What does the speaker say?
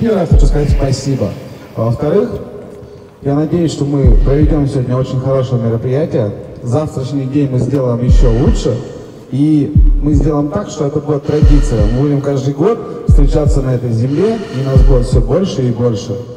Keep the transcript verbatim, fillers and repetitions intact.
Первое, я хочу сказать спасибо. Во-вторых, я надеюсь, что мы проведем сегодня очень хорошее мероприятие. Завтрашний день мы сделаем еще лучше. И мы сделаем так, что это будет традиция. Мы будем каждый год встречаться на этой земле, и нас будет все больше и больше.